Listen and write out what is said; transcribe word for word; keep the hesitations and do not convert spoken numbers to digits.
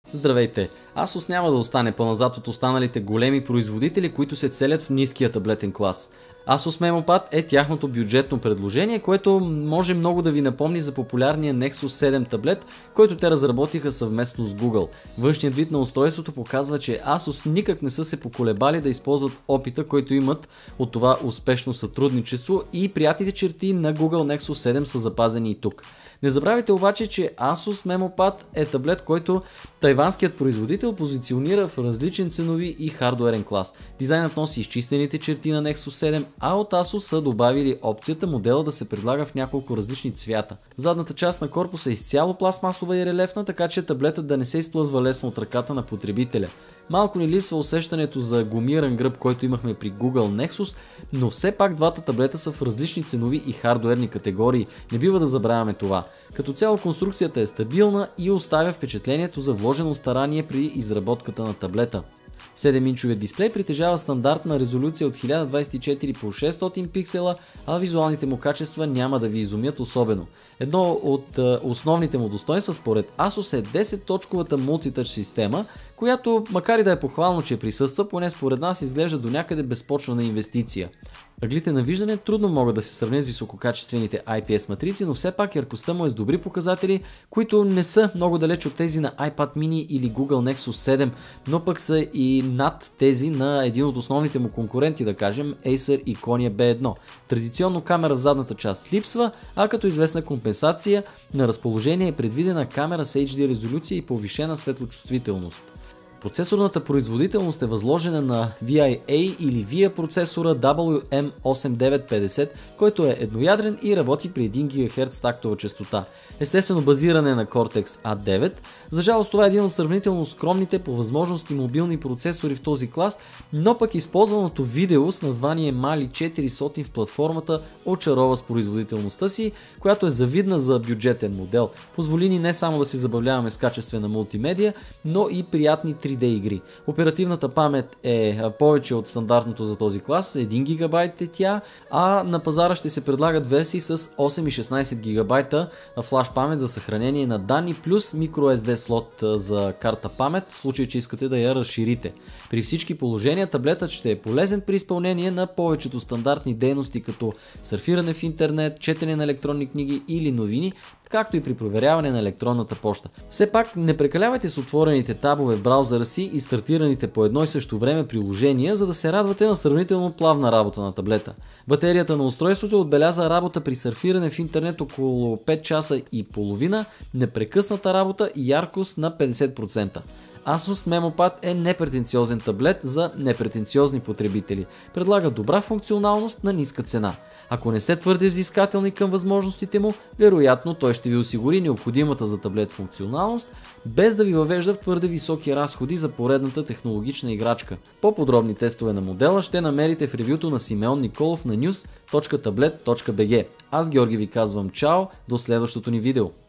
Здравейте! Asus няма да остане по-назад от останалите големи производители, които се целят в ниския таблетен клас. Asus MemoPad е тяхното бюджетно предложение, което може много да ви напомни за популярния Nexus седем таблет, който те разработиха съвместно с Google. Външният вид на устройството показва, че Asus никак не са се поколебали да използват опита, който имат от това успешно сътрудничество, и приятите черти на Google Nexus седем са запазени и тук. Не забравяйте обаче, че Asus MemoPad е таблет, който тайванският производител позиционира в различен ценови и хардуерен клас. Дизайнът носи изчистените черти на Nexus седем, а от Asus са добавили опцията модела да се предлага в няколко различни цвята. Задната част на корпуса е изцяло пластмасова и релефна, така че таблетът да не се изплъзва лесно от ръката на потребителя. Малко ни липсва усещането за гумиран гръб, който имахме при Google Nexus, но все пак двата таблета са в различни ценови и хардуерни категории. Не бива да забравяме това. Като цяло конструкцията е стабилна и оставя впечатлението за вложено старание при изработката на таблета. седем инчовият дисплей притежава стандартна резолюция от хиляда двадесет и четири по шестстотин пиксела, а визуалните му качества няма да ви изумят особено. Едно от е, основните му достоинства според Asus е десет-точковата мултитъч система, която, макар и да е похвално, че присъства, поне според нас изглежда до някъде безпочвена инвестиция. Ъглите на виждане трудно могат да се сравнят с висококачествените ай пи ес матрици, но все пак яркостта му е с добри показатели, които не са много далеч от тези на iPad mini или Google Nexus седем, но пък са и над тези на един от основните му конкуренти, да кажем Acer и Konya би едно. Традиционно камера в задната част липсва, а като известна компенсация на разположение е предвидена камера с ейч ди резолюция и повишена светлочувствителност. Процесорната производителност е възложена на ви ай ей или вия процесора дабъл ю ем осем девет петдесет, който е едноядрен и работи при един гигахерц тактова честота. Естествено базиране на Cortex а девет. За жалост това е един от сравнително скромните по възможности мобилни процесори в този клас, но пък използваното видео с название Mali четиристотин в платформата очарова с производителността си, която е завидна за бюджетен модел. Позволи ни не само да си забавляваме с качествена мултимедия, но и приятни три Ди игри. Оперативната памет е повече от стандартното за този клас, един гигабайт е тя, а на пазара ще се предлагат версии с осем и шестнадесет гигабайта флаш памет за съхранение на данни плюс microSD слот за карта памет, в случай че искате да я разширите. При всички положения таблетът ще е полезен при изпълнение на повечето стандартни дейности, като сърфиране в интернет, четене на електронни книги или новини, както и при проверяване на електронната поща. Все пак не прекалявайте с отворените табове в браузъра си и стартираните по едно и също време приложения, за да се радвате на сравнително плавна работа на таблета. Батерията на устройството отбеляза работа при сърфиране в интернет около пет часа и половина, непрекъсната работа и яркост на петдесет процента. Asus MemoPad е непретенциозен таблет за непретенциозни потребители. Предлага добра функционалност на ниска цена. Ако не сте твърде взискателни към възможностите му, вероятно той ще ви осигури необходимата за таблет функционалност, без да ви въвежда в твърде високи разходи за поредната технологична играчка. По-подробни тестове на модела ще намерите в ревюто на Симеон Николов на news точка tablet точка би джи. Аз, Георги, ви казвам чао, до следващото ни видео.